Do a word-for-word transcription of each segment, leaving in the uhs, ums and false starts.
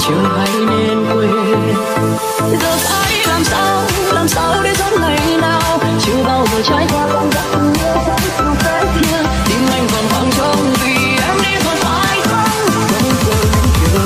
trường hay nên quên. Giờ phải làm sao, làm sao để sống ngày nào chưa bao giờ trải qua con đã từng nhớ tới sự cái kia. Tim anh còn khoảng trống vì em đi còn phải không không quên chưa.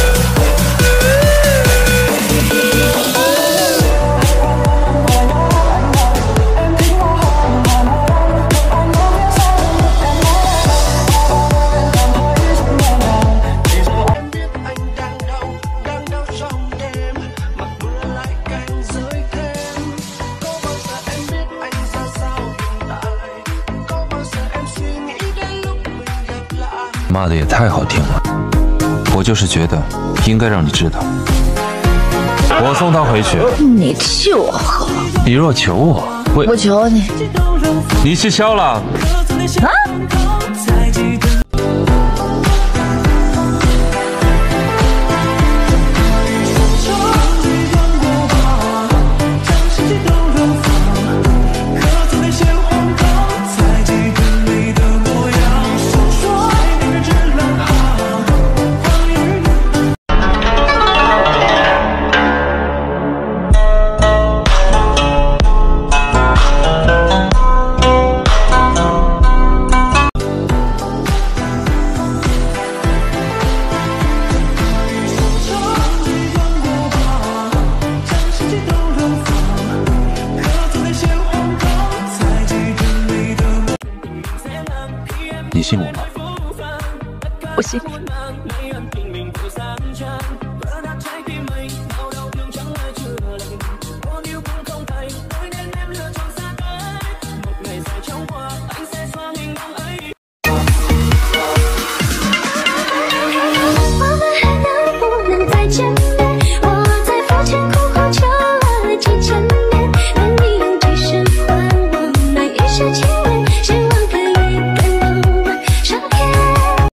骂的也太好听了，我就是觉得应该让你知道。我送他回去。 你替我喝。 你若求我，我我求你。 你气消了？ 啊？ 你信我吗？ 我信。